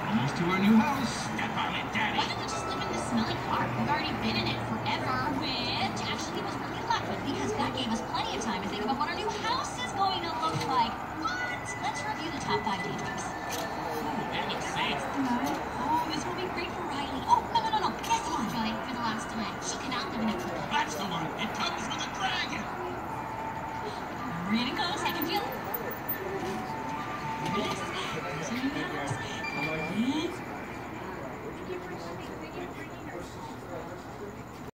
almost to our new house. Step on it, Daddy. Why don't we just live in this smelly car? We've already been in it forever. Well,